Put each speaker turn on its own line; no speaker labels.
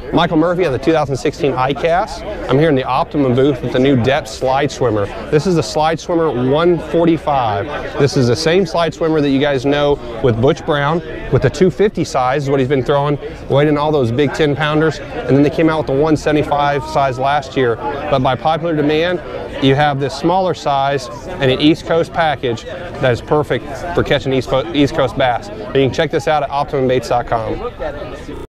Michael Murphy of the 2016 ICast. I'm here in the Optimum booth with the new Deps slide swimmer. This is the slide swimmer 145. This is the same slide swimmer that you guys know with Butch Brown, with the 250 size is what he's been throwing, weighing all those big 10-pounders, and then they came out with the 175 size last year. But by popular demand, you have this smaller size and an East Coast package that is perfect for catching East Coast bass. And you can check this out at OptimumBaits.com.